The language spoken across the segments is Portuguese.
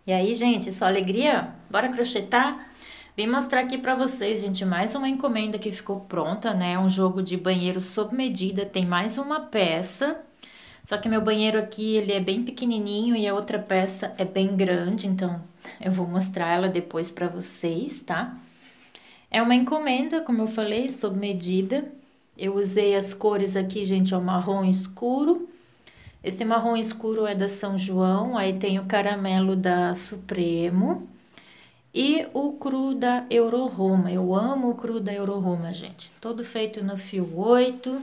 E aí, gente, só alegria? Bora crochetar? Vim mostrar aqui pra vocês, gente, mais uma encomenda que ficou pronta, né? Um jogo de banheiro sob medida, tem mais uma peça. Só que meu banheiro aqui, ele é bem pequenininho e a outra peça é bem grande, então eu vou mostrar ela depois pra vocês, tá? É uma encomenda, como eu falei, sob medida. Eu usei as cores aqui, gente, é o marrom escuro. Esse marrom escuro é da São João, aí tem o caramelo da Supremo e o cru da Euroroma. Eu amo o cru da Euroroma, gente. Todo feito no fio 8.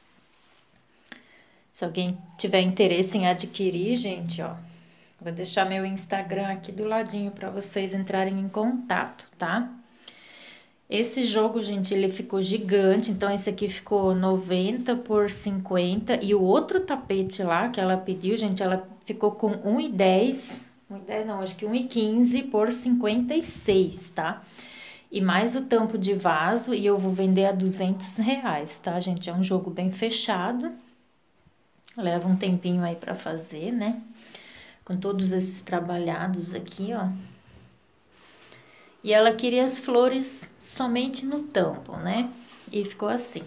Se alguém tiver interesse em adquirir, gente, ó, vou deixar meu Instagram aqui do ladinho para vocês entrarem em contato, tá? Esse jogo, gente, ele ficou gigante, então esse aqui ficou 90 por 50 e o outro tapete lá que ela pediu, gente, ela ficou com 1,10, 1,10 não, acho que 1,15 por 56, tá? E mais o tampo de vaso e eu vou vender a R$ 200, tá, gente? É um jogo bem fechado, leva um tempinho aí pra fazer, né? Com todos esses trabalhados aqui, ó. E ela queria as flores somente no tampo, né? E ficou assim.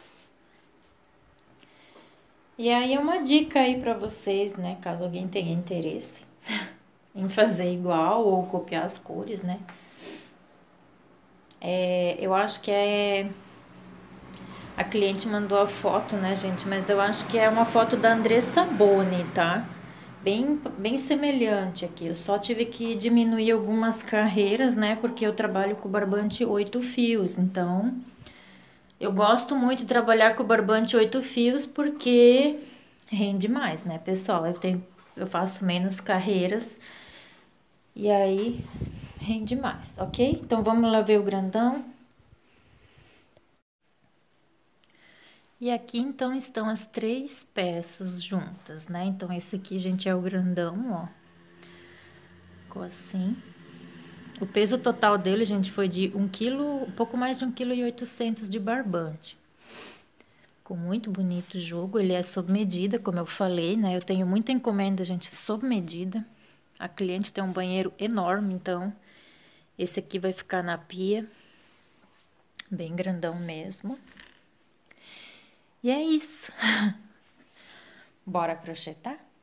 E aí é uma dica aí para vocês, né? Caso alguém tenha interesse em fazer igual ou copiar as cores, né? Eu acho que a cliente mandou a foto, né, gente? Mas eu acho que é uma foto da Andressa Boni, tá? Bem semelhante aqui. Eu só tive que diminuir algumas carreiras, né? Porque eu trabalho com barbante 8 fios. Então, eu gosto muito de trabalhar com barbante 8 fios porque rende mais, né, pessoal? Eu faço menos carreiras e aí rende mais, ok? Então, vamos lá ver o grandão. E aqui, então, estão as 3 peças juntas, né? Então, esse aqui, gente, é o grandão, ó. Ficou assim. O peso total dele, gente, foi de 1 quilo, um pouco mais de 1,8 kg de barbante. Ficou muito bonito o jogo, ele é sob medida, como eu falei, né? Eu tenho muita encomenda, gente, sob medida. A cliente tem um banheiro enorme, então esse aqui vai ficar na pia, bem grandão mesmo. E é isso. Bora crochetar?